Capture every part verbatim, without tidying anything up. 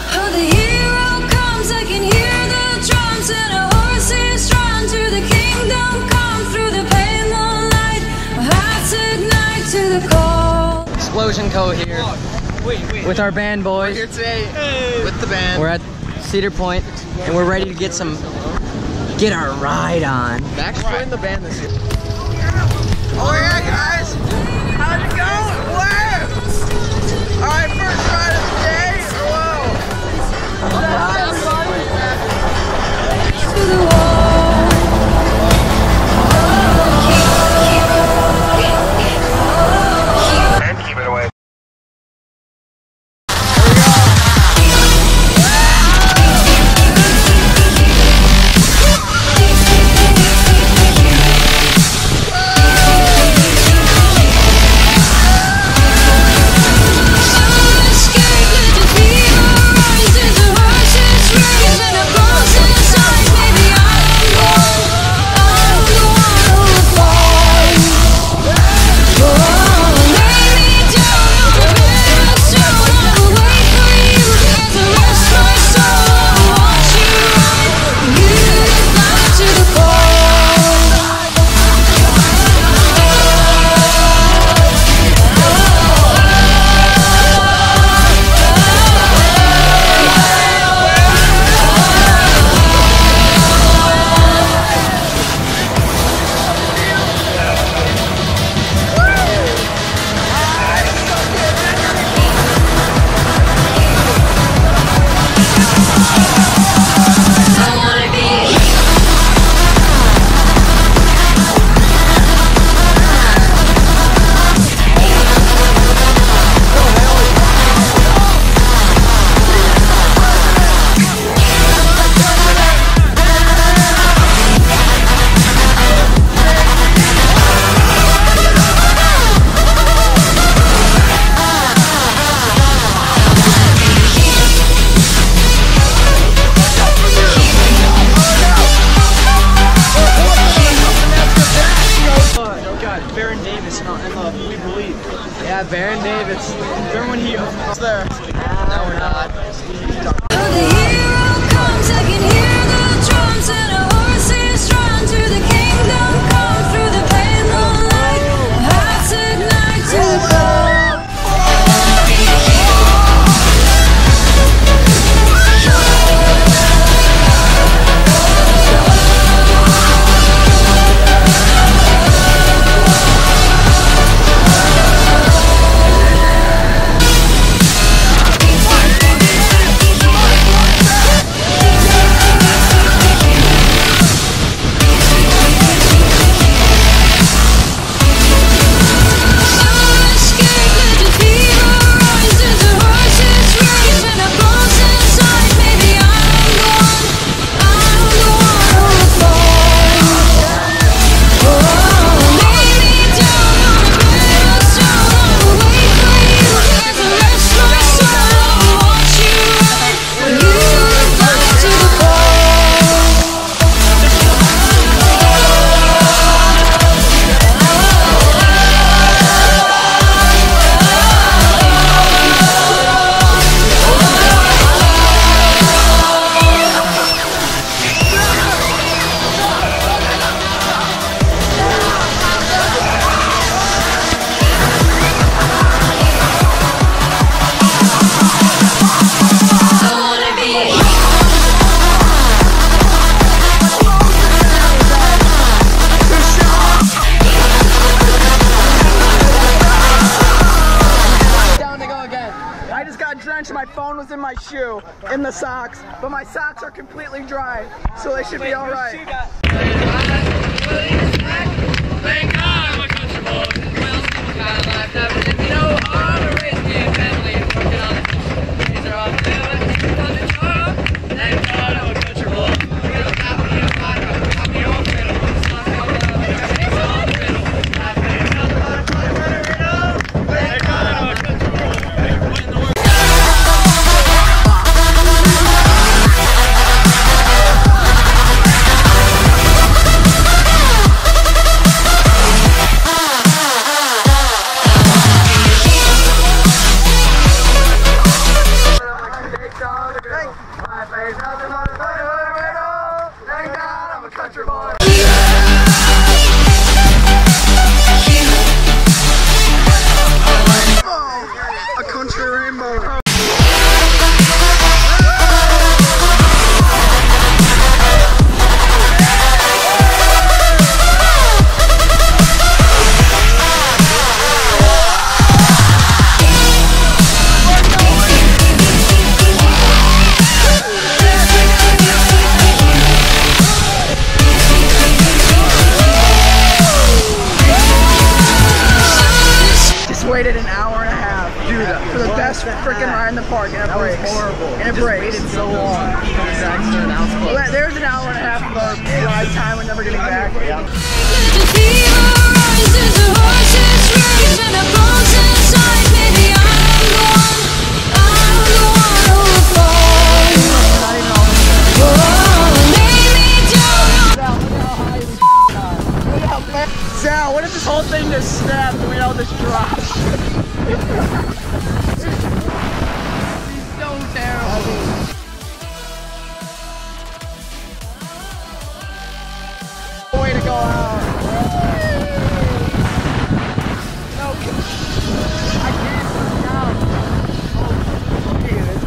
Oh, the hero comes, I can hear the drums, and a horse is drawn to the kingdom come. Through the pale moonlight, our hearts ignite to the call. Explosion Co here. Wait, wait. With our band boys. We're here today hey. with the band. We're at Cedar Point and we're ready to get some, get our ride on. Max joined the band this year. Oh yeah, guys! How's it going? Where? Alright, first ride of the day. Whoa! To the wall. And keep it away. Yeah, Baron Davis. Remember when he was there? No, we're not. Oh, the hero comes, I can hear the drums, and a horse is drawn to the kingdom come. Through the pale moonlight, hearts ignite to the call. My phone was in my shoe, in the socks, but my socks are completely dry, so they should be all right. Thank God we're comfortable. Well, got a life that we didn't know. All the raised me and family and working on it. These are all good. On the top. Thank God we're comfortable. We're gonna stop when you find out. I'll be all fiddle. It's not all about it. It's all fiddle. I think it's all about it. Thank God we're comfortable. When the world and it breaks. horrible. And it breaks. Waited so long. Well, there's an hour and a half of our ride time. We're never getting back. Yeah. The fever rises, the horses rage, and the bones inside. Maybe I'm the one, I'm the one who will fall. Oh, lay me down. Sal, what if this whole thing just snapped and we all just dropped? So terrible. Way to go out. No, I can't look down. Oh, okay, this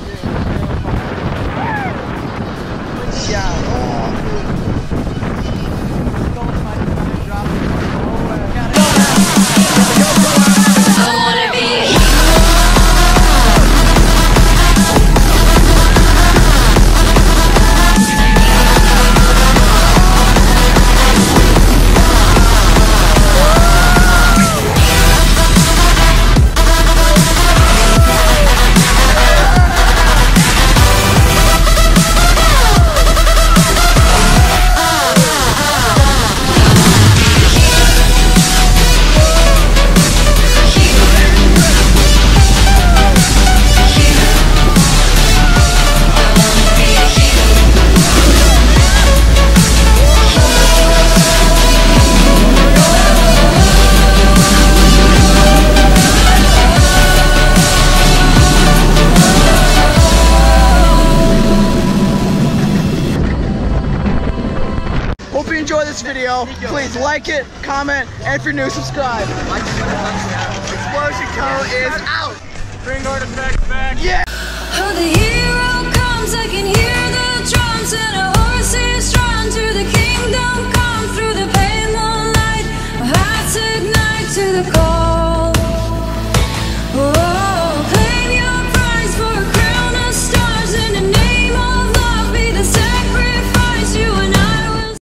is yeah. Oh, I wanna be hope you enjoy this video. Please like it, comment, and if you're new, subscribe. Explosion code is out. Bring artifacts back. Yeah!